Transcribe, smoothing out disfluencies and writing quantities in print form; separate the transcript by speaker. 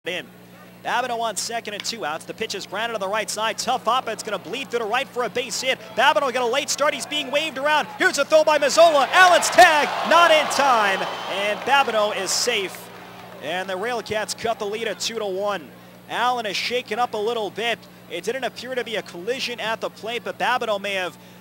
Speaker 1: in. Babineau on second and 2 outs. The pitch is grounded on the right side. Tough up. It's going to bleed through the right for a base hit. Babineau got a late start. He's being waved around. Here's a throw by Mazzola. Allen's tag. Not in time. And Babineau is safe. And the Railcats cut the lead at 2-1. Allen is shaken up a little bit. It didn't appear to be a collision at the plate, but Babineau may have